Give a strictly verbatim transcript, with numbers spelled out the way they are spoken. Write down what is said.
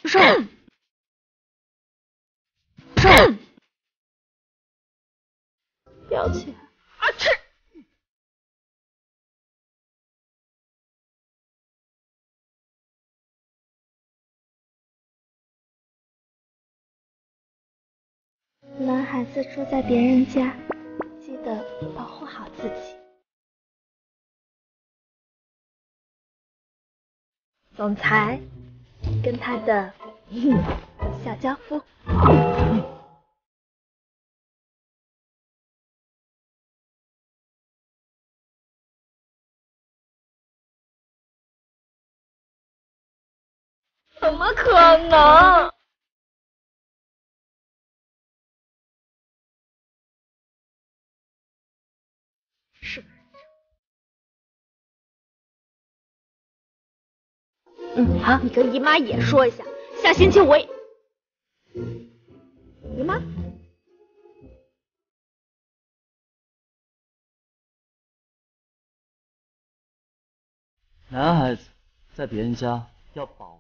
手，手， 飙起来！ 啊去！ 男孩子住在别人家，记得保护好自己。总裁跟他的小轿夫。 怎么可能？是。嗯，好，你跟姨妈也说一下，下星期我也。姨妈。 男孩子在别人家要保。